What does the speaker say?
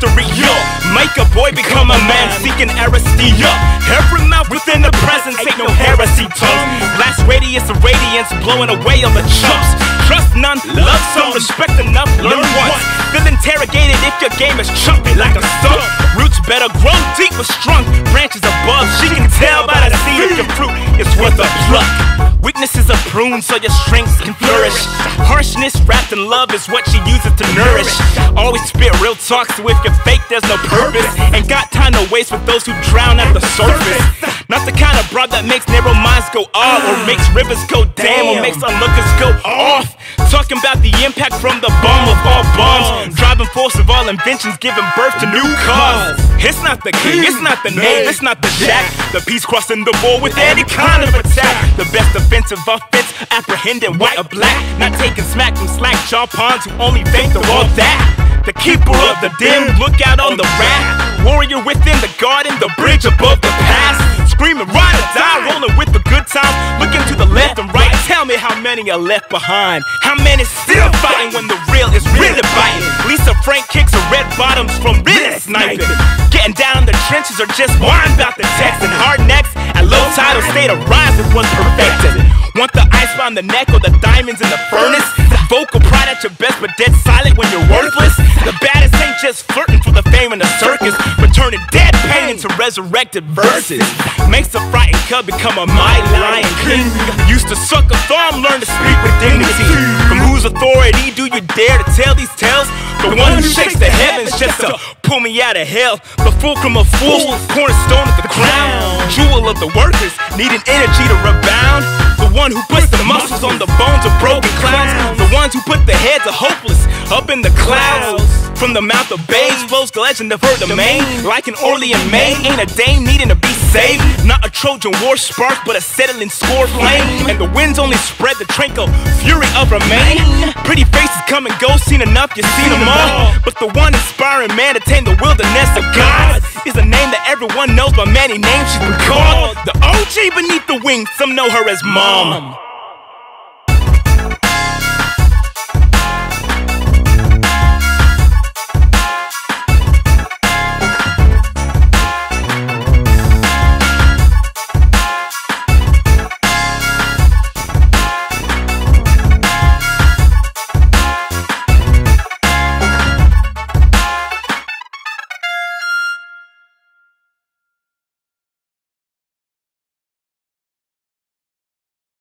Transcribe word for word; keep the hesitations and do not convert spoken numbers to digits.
history. Yo, make a boy become a man, seeking Aristia. Every mouth within the presence, ain't no heresy tongue. Last radius of radiance, blowing away all the chumps. Trust none, love some, respect enough, learn once. Feel interrogated if your game is chumpy like a stump. Roots better grow deep with strong branches above. She can tell by the seed of your fruit, it's worth a pluck. Weaknesses are pruned so your strengths can flourish. Harshness wrapped in love is what she uses to nourish. Always spit real talk, so if you're fake, there's no purpose. Ain't got time to waste with those who drown at the surface. Not the kind of broad that makes narrow minds go off, or makes rivers go damn, or makes onlookers go off. Talking about the impact from the bomb of all bombs, driving force of all inventions, giving birth to new cars. It's not the king, it's not the name, it's not the jack. The piece crossing the board with any kind of attack. The best defensive offense, apprehending white or black. Not taking smack from slack jaw pawns who only think they're all that. The keeper of the dim, look out on the raft. Warrior within the garden, the bridge above the past. Screaming ride or die, rolling with the good times. Looking to the left and right, tell me how many are left behind. How many still fighting when the real is really biting? Lisa Frank kicks her red bottoms from really sniping. Getting down in the trenches or just whine about the text. And hard necks at low tidal state of rise is what's perfected. Want the ice around the neck or the diamonds in the furnace? Vocal pride at your best but dead silent when you're worthless. The baddest ain't just flirting for the fame in the circus, but turning dead pain into resurrected verses. Makes a frightened cub become a mighty lion king. Used to suck a thumb, learn to speak with dignity. From whose authority do you dare to tell these tales? The one who shakes the heavens just to pull me out of hell. The fulcrum of fools, cornerstone of the crown. Jewel of the workers, needing energy to rebound. The one who puts the muscles on the bones of broken clowns. The ones who put the heads of hopeless up in the clouds. From the mouth of babes flows the legend of her domain. Like an Orlean maid, ain't a dame needing to be saved. Not a Trojan war spark, but a settling score flame. And the winds only spread the tranquil fury of remain. Pretty faces come and go, seen enough, you've seen them all. But the one inspiring man to tame the wilderness of God is a name that everyone knows by many names she's been called. The O G beneath the wing, some know her as Mom.